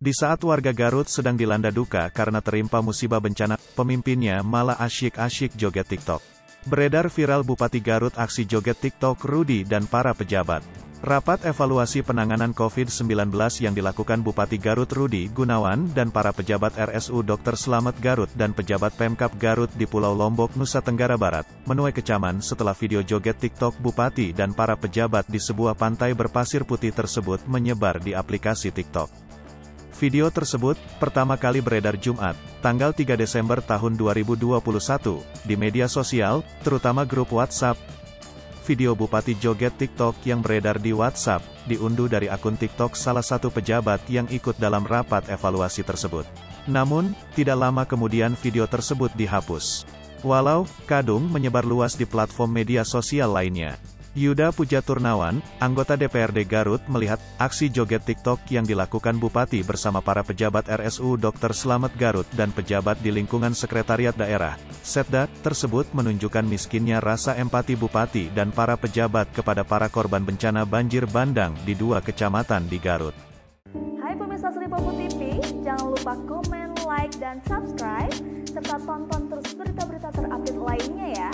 Di saat warga Garut sedang dilanda duka karena tertimpa musibah bencana, pemimpinnya malah asyik-asyik joget TikTok. Beredar viral Bupati Garut aksi joget TikTok Rudy dan para pejabat. Rapat evaluasi penanganan COVID-19 yang dilakukan Bupati Garut Rudy Gunawan dan para pejabat RSU Dr. Slamet Garut dan pejabat Pemkab Garut di Pulau Lombok, Nusa Tenggara Barat, menuai kecaman setelah video joget TikTok Bupati dan para pejabat di sebuah pantai berpasir putih tersebut menyebar di aplikasi TikTok. Video tersebut pertama kali beredar Jumat, tanggal 3 Desember tahun 2021, di media sosial, terutama grup WhatsApp. Video Bupati joget TikTok yang beredar di WhatsApp, diunduh dari akun TikTok salah satu pejabat yang ikut dalam rapat evaluasi tersebut. Namun, tidak lama kemudian video tersebut dihapus. Walau, kadung menyebar luas di platform media sosial lainnya. Yuda Pujaturnawan, anggota DPRD Garut melihat aksi joget TikTok yang dilakukan Bupati bersama para pejabat RSU Dr. Slamet Garut dan pejabat di lingkungan Sekretariat Daerah, Setda, tersebut menunjukkan miskinnya rasa empati Bupati dan para pejabat kepada para korban bencana banjir bandang di 2 kecamatan di Garut. Hai pemirsa Sri Popo TV, jangan lupa komen, like, dan subscribe, serta tonton terus berita-berita terupdate lainnya ya.